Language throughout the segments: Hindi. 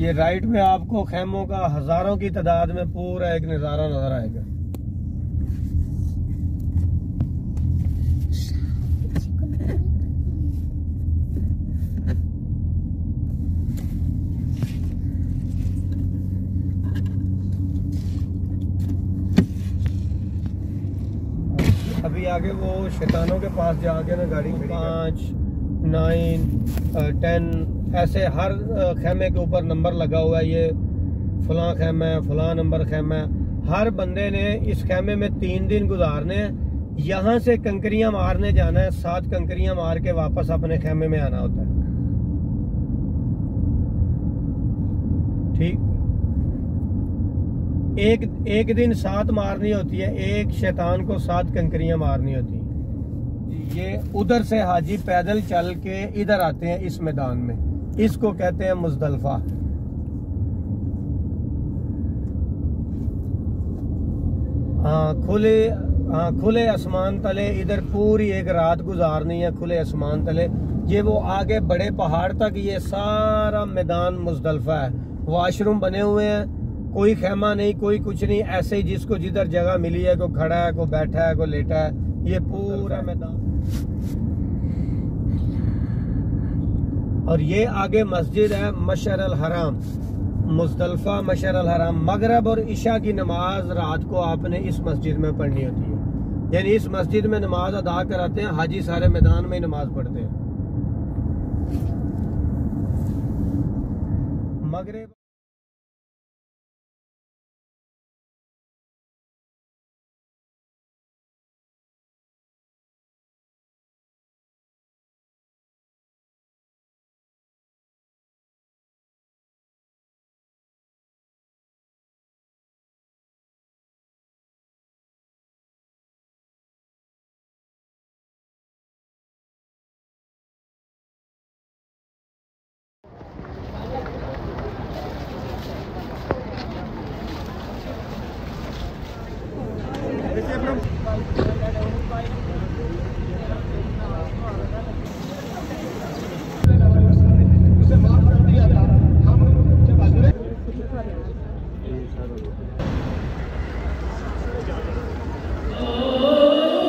ये राइट में आपको खेमों का हजारों की तादाद में पूरा एक नज़ारा नजर आएगा। अभी आगे वो शैतानों के पास जाके ना गाड़ी 5, 9, 10 ऐसे हर खेमे के ऊपर नंबर लगा हुआ है। ये फलां खेमा है, फलां नंबर खेमा है। हर बंदे ने इस खेमे में 3 दिन गुजारने हैं। यहाँ से कंकरियां मारने जाना है, 7 कंकरियां मार के वापस अपने खेमे में आना होता है। ठीक, एक दिन 7 मारनी होती है, एक शैतान को 7 कंकरियां मारनी होती है। ये उधर से हाजी पैदल चल के इधर आते हैं इस मैदान में, इसको कहते हैं मुजदलफा। खुले आसमान तले इधर पूरी एक रात गुजारनी है, खुले आसमान तले। ये वो आगे बड़े पहाड़ तक ये सारा मैदान मुजदलफा है। वॉशरूम बने हुए हैं, कोई खेमा नहीं, कोई कुछ नहीं, ऐसे ही जिसको जिधर जगह मिली है, को खड़ा है, को बैठा है, को लेटा है, ये पूरा मैदान। और ये आगे मस्जिद है मशअर अल हराम, मुजदलफा मशअर अल हराम। मगरब और इशा की नमाज रात को आपने इस मस्जिद में पढ़नी होती है, यानी इस मस्जिद में नमाज अदा कराते हैं हाजी, सारे मैदान में ही नमाज पढ़ते हैं। मगरिब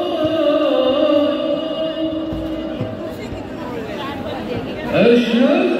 أشهد